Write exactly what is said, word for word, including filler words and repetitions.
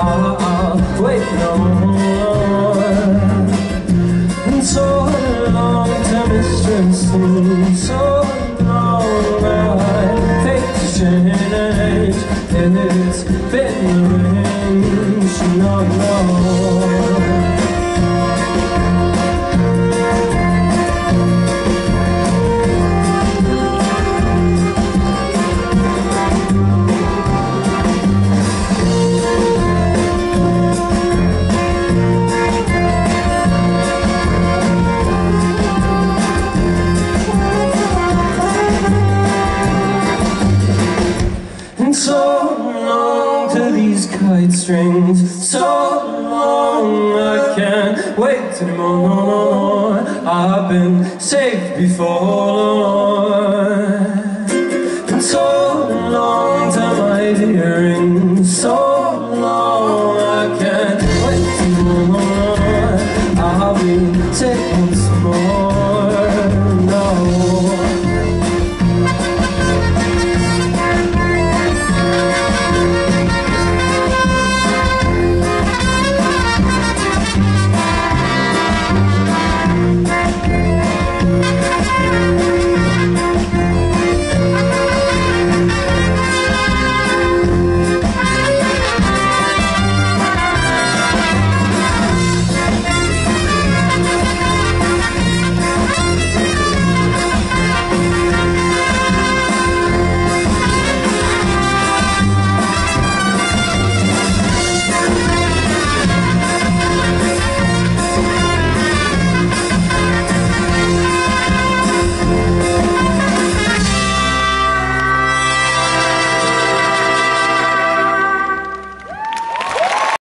I'll wait no more. And so long to mistress me, so long I hate to change. It's been the range, no, no. So long to these kite strings, so long I can't wait anymore. I've been saved before.